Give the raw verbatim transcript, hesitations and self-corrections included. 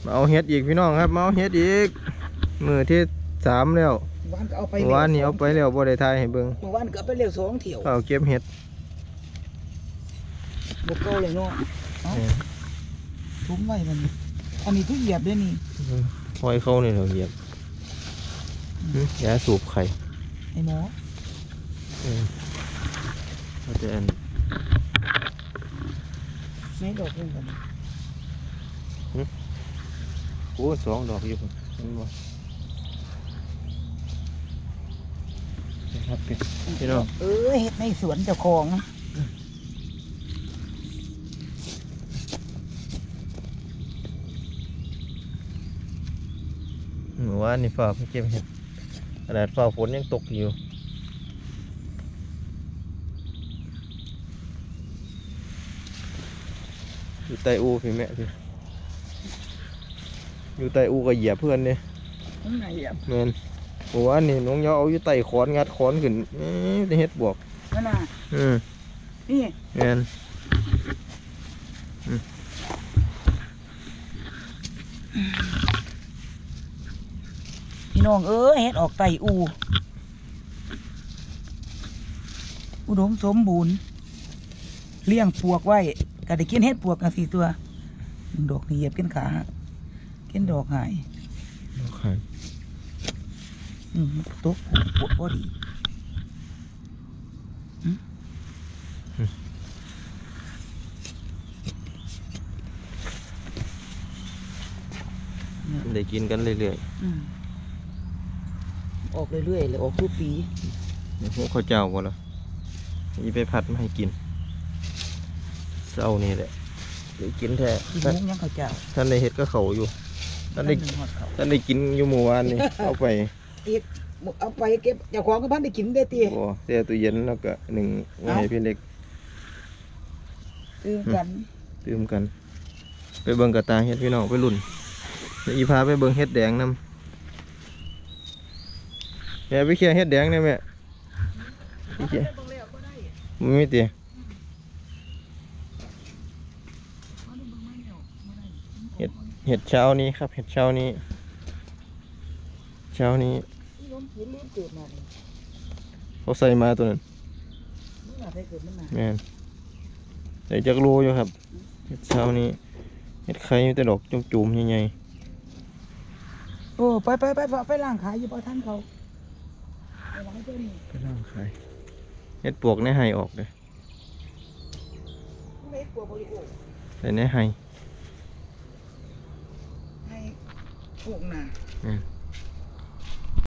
มาเอาเห็ดอีกพี่น้องครับมาเอาเห็ดอีกมือที่สามแล้ววันก็เอาไปวันนี้เอาไปแล้วบ่ได้ทายให้เบิ่งเมื่อวานก็เอาไปเร็วสองเที่ยวเอาเก็บเห็ดบุกเก้าเลยเนาะทุ่มไว้มันอันนี้ทุกเหยียบด้วยนี่หอยเข้าเนี่ยเราเหยียบยาสูบไข่ไอ้หมอเขาจะอันไม่ดอกเพิ่งกันโอ้สองดอกอยู่นี่บ่ครับพี่น้องเออเห็ดในสวนเจ้าของเมื่อวานนี่ฝ่าเพิ่งเก็บเห็ดขนาดฝ่าฝนยังตกอยู่อยู่ใต้อูพี่แม่พี่อยู่ใต้อูก็เหยียบเพื่อนเนี่ยเงินเมื่อวานนี่น้องยอเอาอยู่ใต้ขอนงัดขอนขึ้นนี่เห็ดบวกนั่นน่ะอืมนี่เงินพี่น้องเอ้ยเห็ดออกไตอูอุดมสมบูรณ์เลี้ยงปวกไว้ก็ได้กินเห็ดปวกกันสี่ตัวดอกเหยียบกินขากินดอกหายดอกหายอืมตุ๊กปวดพอดีได้กินกันเรื่อยๆออกเรื่อยๆเลยออกทุกปีเดี๋ยวพวกข้าวเจ้าก่อนละนี่ไปผัดมาให้กินเศร้านี่แหละเดี๋ยวกินแท้ท่านยังข้าวเจ้าท่านในเห็ดก็เขาอยู่ท่านได้ท่านได้กินอยู่เมื่อวานนี่เอาไปเอาไปเก็บเจ้าของก็พันได้กินได้ตีโอ้เสียตู้เย็นแล้วก็หนึ่งไว้ให้พี่เล็กตื่มกันตื่มกันไปเบิ่งกระตาเห็ดพี่น้องไปลุ่นอีพาไปเบิ่งเห็ดแดงนำแม่ไปเคี่ยเห็ดแดงเนี่ยแม่ไปเคี่ยมันไม่ตีเห็ดเห็ดเช้านี้ครับเห็ดเช้านี้เช้านี้เขาใส่มาตัวนั้นแม่ใส่จักรโลอยู่ครับเห็ดเช้านี้เห็ดไข่แต่ดอกจุ่มๆใหญ่ๆโอ้ไปไปไปไปล่างขายอยู่ปะท่านเขาไปล่างตัวนี้ไปล่างขายเห็ดปวกในไห่ออกเลยในไห่ให้พวกน่ะ